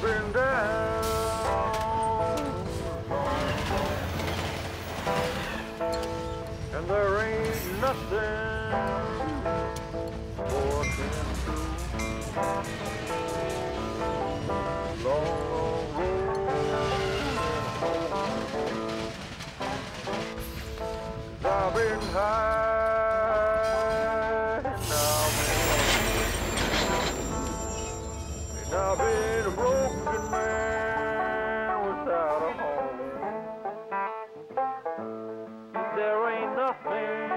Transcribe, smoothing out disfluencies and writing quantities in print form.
been down, and there ain't nothing more can do. Long, long road home. I've been high and I've been a broken man without a home. There ain't nothing